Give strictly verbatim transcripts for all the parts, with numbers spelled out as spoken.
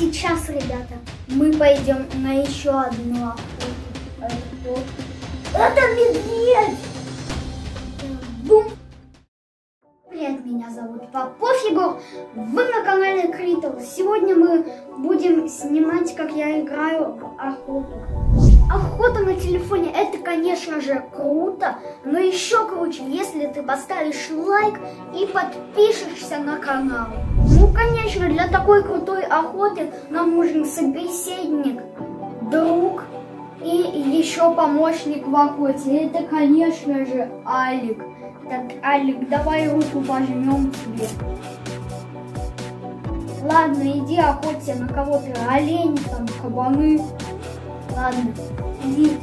Сейчас, ребята, мы пойдем на еще одну охоту. Это кто? Это медведь! Бум! Привет, меня зовут Попов Егор. Вы на канале Критл. Сегодня мы будем снимать, как я играю в охоту. Охота на телефоне — это, конечно же, круто, но еще круче, если ты поставишь лайк и подпишешься на канал. Ну, конечно, для такой крутой охоты нам нужен собеседник, друг и еще помощник в охоте. Это, конечно же, Алик. Так, Алик, давай руку пожмем тебе. Ладно, иди охоться на кого-то, олени там, кабаны. Ладно, иди.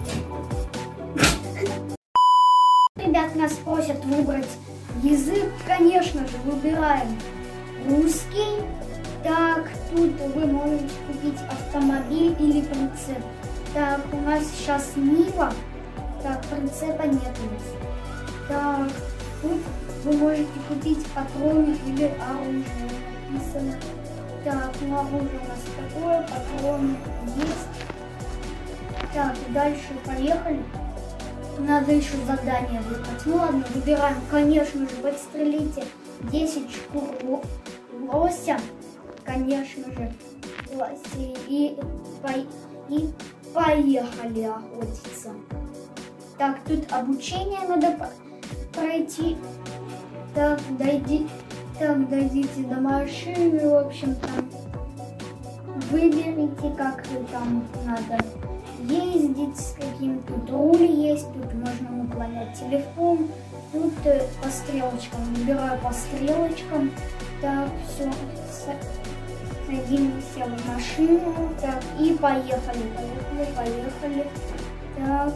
Ребят, нас просят выбрать язык. Конечно же, выбираем русский. Так, тут вы можете купить автомобиль или прицеп. Так, у нас сейчас Нива. Так, прицепа нет у нас. Так, тут вы можете купить патроны или оружие. Написано. Так, ну оружие у нас такое, патроны есть. Так, дальше поехали. Надо еще задание выбрать. Ну ладно, выбираем, конечно же, подстрелите десять шкур лося. Конечно же, лоси. И, по, и поехали охотиться. Так, тут обучение надо пройти. Так, дойди, так, дойдите до машины, в общем, там выберите, как там надо ездить, с каким тут руль есть, тут можно наклонять телефон, тут э, по стрелочкам, выбираю по стрелочкам. Так, все, садимся в машину, так, и поехали, поехали, поехали. Так,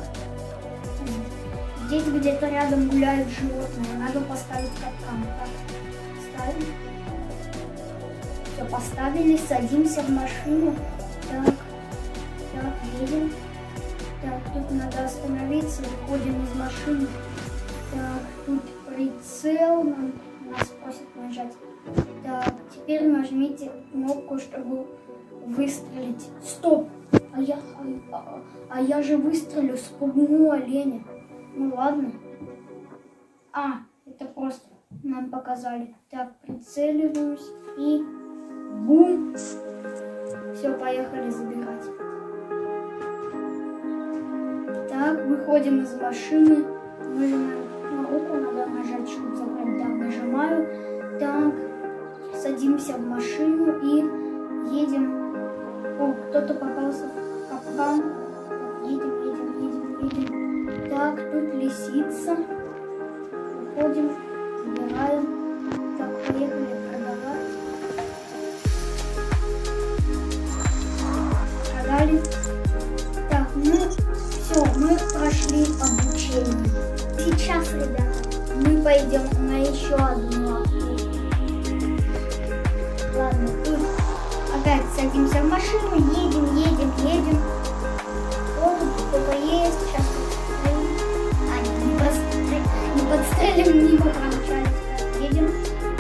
здесь где-то рядом гуляют животные, надо поставить капкан. Так, ставим. Все, поставили, садимся в машину. Так. Так, едем. Так, тут надо остановиться, выходим из машины. Так, тут прицел, нам, нас просят нажать. Так, теперь нажмите кнопку, чтобы выстрелить. Стоп! А я, а, а, а я же выстрелю, спугну оленя. Ну ладно. А, это просто нам показали. Так, прицеливаюсь и бум! Все, поехали забирать. Так, выходим из машины. Нажимаем на руку, надо нажать, чтобы забрать. Да, нажимаю. Так, садимся в машину и едем. О, кто-то попался в капкан. Едем, едем, едем, едем. Так, тут лисица. Выходим, забираем. Так, поехали продавать. Продали. Так, ну все, мы прошли обучение. Сейчас, ребята, мы пойдем на еще одну охоту. Ладно, тут опять садимся в машину, едем, едем, едем. О, кто-то есть, сейчас подстрелим. А, нет, не подстрелим, не подстрелим, не промчались. Едем.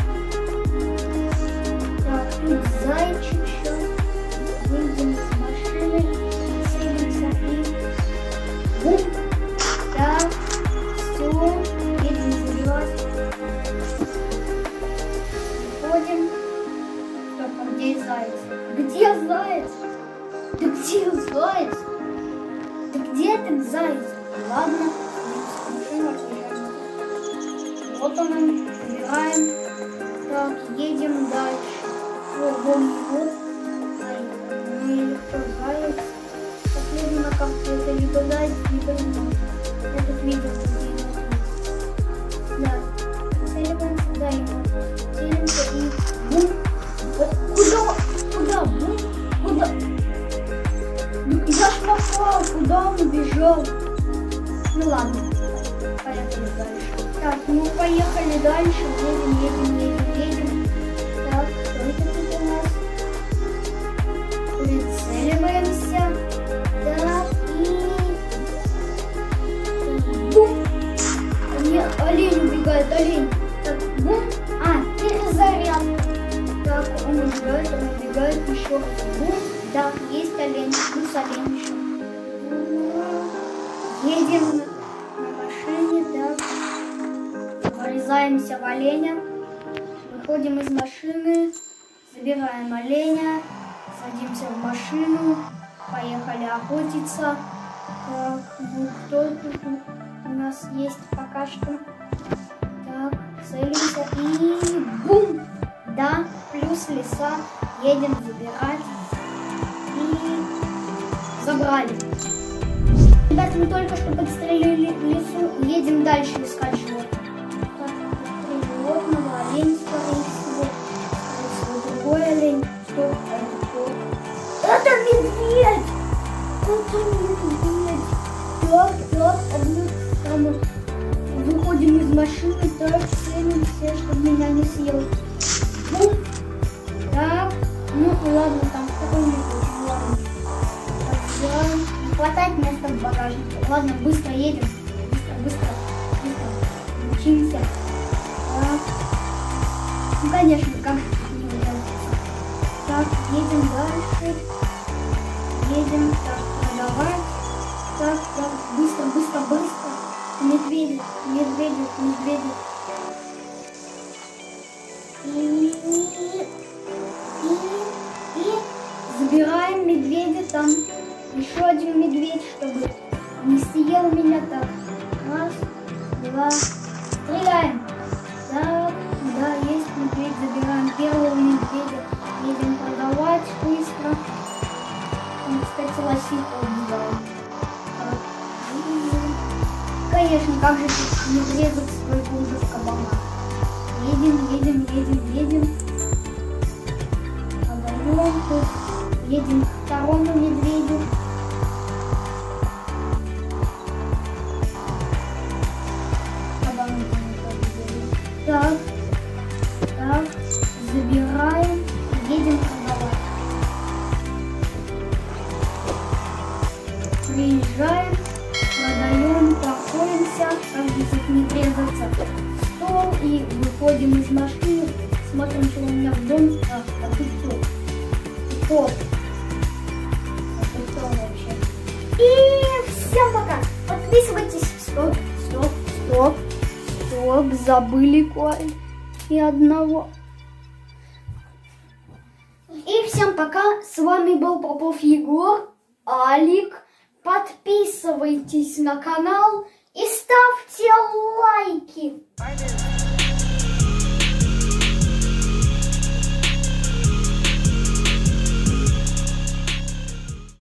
Так, тут зайчик сейчас. Выйдем из машины, садимся и бум. Так, все, едем забирать. Выходим. Стоп, а где заяц? Где заяц? Да где заяц? Да где ты, заяц? Ладно, машину отъезжаем. Вот он, забираем. Так, едем дальше. О, вон его. Или кто заяц. Последний на карте это либо заяц, либо не. Я тут видел, где его. Да, целимся, да, ему. Целимся и бум. Куда? Куда? Бум? Куда? Ну я ж попал, куда он убежал? Ну ладно, поехали дальше. Так, ну поехали дальше, едем, едем, едем, едем. Так, что это тут у нас? Прицеливаемся. Так, и... Бум! Нет, олень убегает, олень. Так, бум. А, перезаряд. Так, он убегает, он убегает еще раз. Бум. Да, есть олень, плюс олень. Едем на машине, да. Врезаемся в оленя. Выходим из машины, забираем оленя, садимся в машину, поехали охотиться. Так, ну кто тут у нас есть пока что? Так, целимся и бум! Да, плюс леса, едем забирать и забрали. Ребят, мы только что подстрелили лесу, едем дальше искать животных. Так, животного, олень, скорее всего. Скорее всего, другой олень. Что это? Кто? Это медведь! Это медведь! Так, так, одну самую. Выходим из машины, так, целимся, чтобы меня не съел. Бум! Так, ну ладно, там какой-нибудь очень ладно. Подъезжаем. Не хватает места в багажнике. Ладно, быстро едем. Быстро, быстро, быстро. Учимся. Так. Ну, конечно, как же не удается. Так, едем дальше. Едем, так, продавать. Так, так, быстро, быстро, быстро. Медведик, медведик, медведик. И, и, и, и забираем медведя там. Еще один медведь, чтобы не съел меня. Так, раз, два, стреляем. Так, да, есть медведь, забираем первого медведя. Едем продавать быстро. Он, кстати, лосиха убивает. Конечно, как же тут не врезать свой губы в кабана. Едем, едем, едем, едем. Продаем тут. Едем к второму медведю. Кабан. Так, так, забираем. Едем продавать. Приезжаем. Продаем, проходимся, как здесь не врезаться в стол и выходим из машины, смотрим, что у меня в доме. А, а тут кто? Кто? А тут кто вообще? И всем пока! Подписывайтесь. Стоп, стоп, стоп, стоп, забыли кое и одного. И всем пока! С вами был Попов Егор, Алик. Подписывайтесь на канал и ставьте лайки.